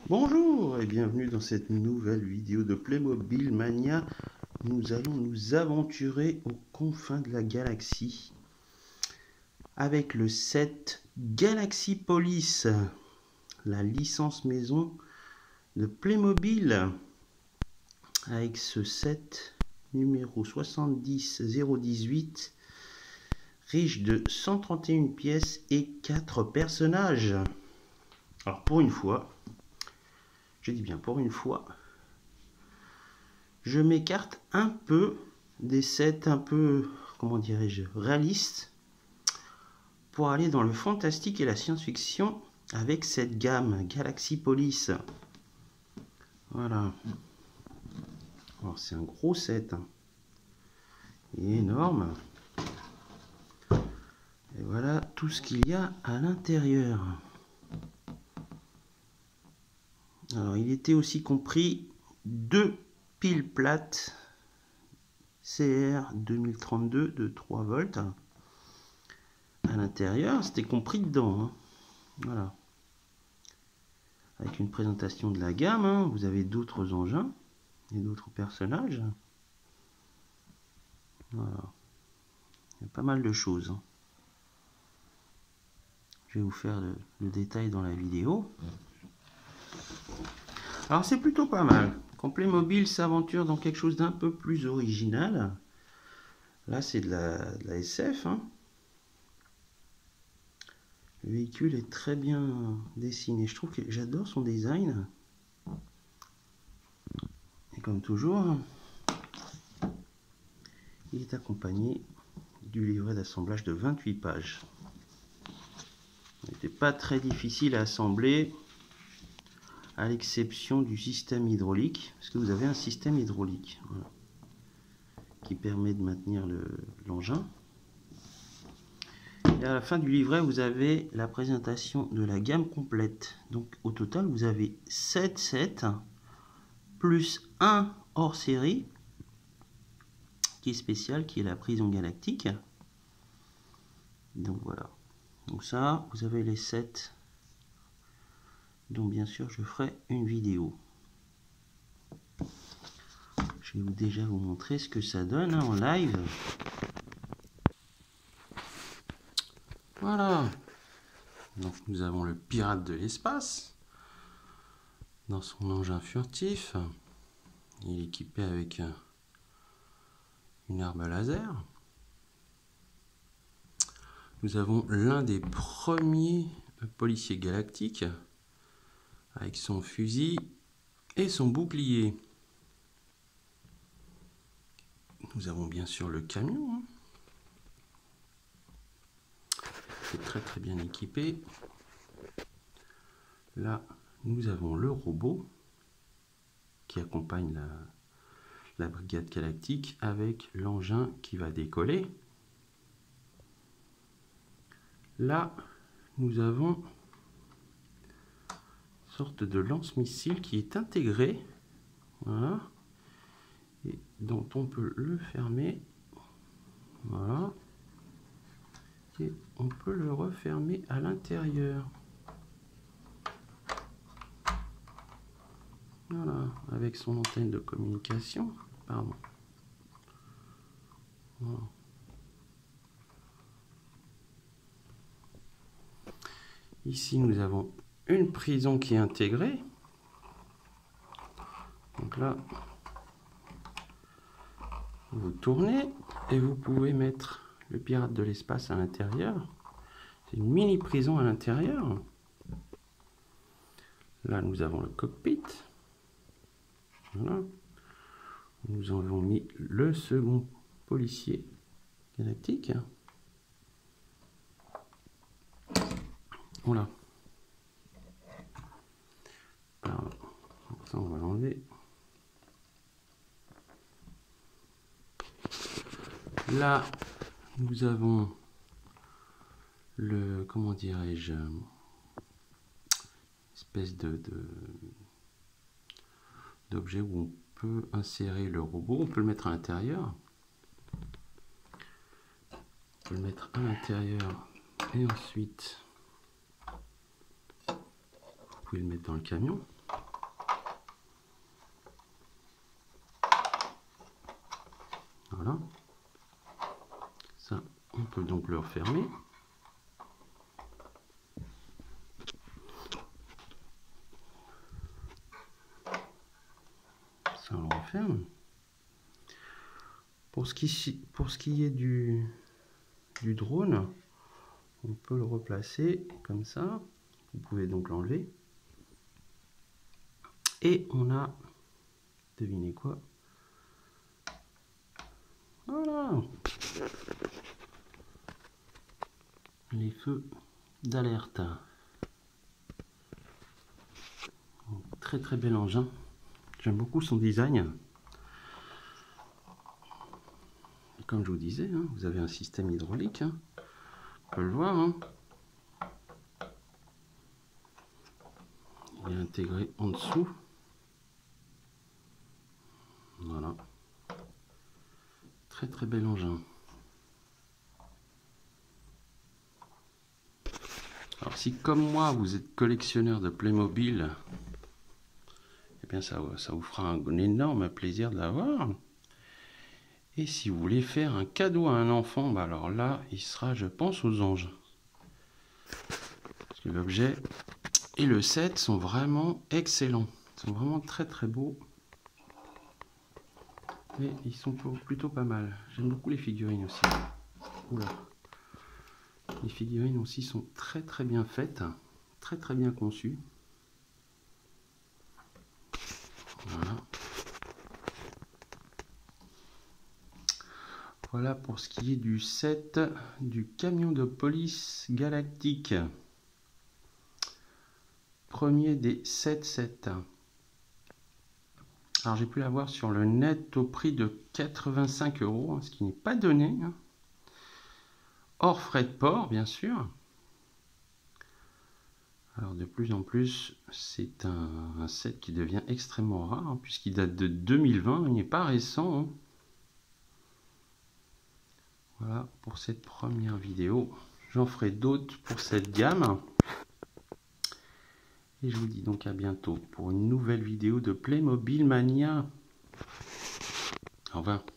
Bonjour et bienvenue dans cette nouvelle vidéo de Playmobil Mania. Nous allons nous aventurer aux confins de la galaxie avec le set Galaxy Police, la licence maison de Playmobil. Avec ce set numéro 70018, riche de 131 pièces et 4 personnages. Alors pour une fois, je dis bien pour une fois, je m'écarte un peu des sets un peu, comment dirais-je, réalistes pour aller dans le fantastique et la science-fiction avec cette gamme Galaxy Police. Voilà. Alors c'est un gros set, hein. Il est énorme. Et voilà tout ce qu'il y a à l'intérieur. Alors il était aussi compris 2 piles plates CR 2032 de 3 volts à l'intérieur, c'était compris dedans, hein. Voilà, avec une présentation de la gamme, hein. Vous avez d'autres engins et d'autres personnages. Voilà, il y a pas mal de choses, hein. Je vais vous faire le détail dans la vidéo. Alors c'est plutôt pas mal. Quand Playmobil s'aventure dans quelque chose d'un peu plus original, là c'est de la SF, hein. Le véhicule est très bien dessiné. Je trouve que j'adore son design. Et comme toujours, il est accompagné du livret d'assemblage de 28 pages. Il n'était pas très difficile à assembler, à l'exception du système hydraulique, parce que vous avez un système hydraulique, voilà, qui permet de maintenir l'engin. Et à la fin du livret, vous avez la présentation de la gamme complète. Donc au total, vous avez 7 sets, plus un hors série, qui est spécial, qui est la prison galactique. Donc voilà. Donc ça, vous avez les 7, dont bien sûr je ferai une vidéo. Je vais déjà vous montrer ce que ça donne, hein, en live. Voilà. Donc nous avons le pirate de l'espace dans son engin furtif. Il est équipé avec une arme à laser. Nous avons l'un des premiers policiers galactiques avec son fusil et son bouclier. Nous avons bien sûr le camion, hein. C'est très bien équipé. Là, nous avons le robot qui accompagne la brigade galactique avec l'engin qui va décoller. Là, nous avons une sorte de lance-missile qui est intégré, voilà, et dont on peut le fermer, voilà, et on peut le refermer à l'intérieur. Voilà, avec son antenne de communication, pardon. Voilà. Ici, nous avons une prison qui est intégrée. Donc là, vous tournez et vous pouvez mettre le pirate de l'espace à l'intérieur. C'est une mini prison à l'intérieur. Là, nous avons le cockpit. Voilà. Nous avons mis le second policier galactique. Voilà. Alors, ça, on va l'enlever. Là, nous avons le, comment dirais-je, espèce d'objet où on peut insérer le robot. On peut le mettre à l'intérieur. On peut le mettre à l'intérieur et ensuite vous pouvez le mettre dans le camion. Voilà. Ça, on peut donc le refermer. Ça, on le referme. Pour ce qui est du drone, on peut le replacer comme ça. Vous pouvez donc l'enlever. Et on a, devinez quoi? Voilà, les feux d'alerte. Très très bel engin. J'aime beaucoup son design. Et comme je vous disais, hein, vous avez un système hydraulique. Hein. On peut le voir. Hein. Il est intégré en dessous. Voilà. Très très bel engin. Alors si comme moi vous êtes collectionneur de Playmobil, eh bien ça vous fera un énorme plaisir de l'avoir. Et si vous voulez faire un cadeau à un enfant, bah alors là il sera, je pense, aux anges. Parce que l'objet et le set sont vraiment excellents. Ils sont vraiment très très beaux. Et ils sont plutôt pas mal. J'aime beaucoup les figurines aussi. Oula. Les figurines aussi sont très très bien faites, très très bien conçues. Voilà. Voilà pour ce qui est du set du camion de police galactique. Premier des 7 sets. Alors j'ai pu l'avoir sur le net au prix de 85 €, ce qui n'est pas donné. Hors frais de port, bien sûr. Alors de plus en plus, c'est un set qui devient extrêmement rare, hein, puisqu'il date de 2020, il n'est pas récent. Hein. Voilà pour cette première vidéo. J'en ferai d'autres pour cette gamme. Et je vous dis donc à bientôt pour une nouvelle vidéo de Playmobil Mania. Au revoir.